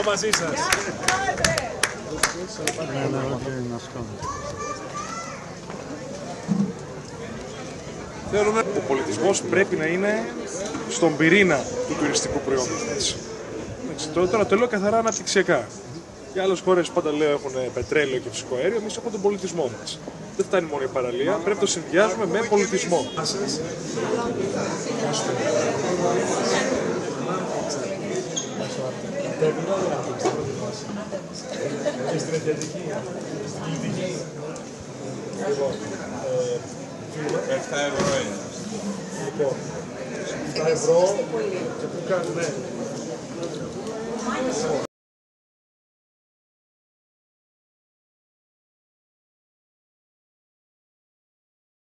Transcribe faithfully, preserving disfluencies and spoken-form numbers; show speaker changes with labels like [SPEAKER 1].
[SPEAKER 1] μαζί σας. Θέλουμε ο πολιτισμός πρέπει να είναι στον πυρήνα του τουριστικού προϊόντος. Τώρα το λέω καθαρά αναπτυξιακά. Οι άλλες χώρες πάντα λέω έχουν πετρέλαιο και φυσικό αέριο, εμείς έχουμε τον πολιτισμό μας. Δεν φτάνει μόνο η παραλία, πρέπει να το συνδυάζουμε με πολιτισμό.
[SPEAKER 2] επτά ευρώ είναι.
[SPEAKER 1] Λοιπόν, επτά ευρώ και που κάνουμε.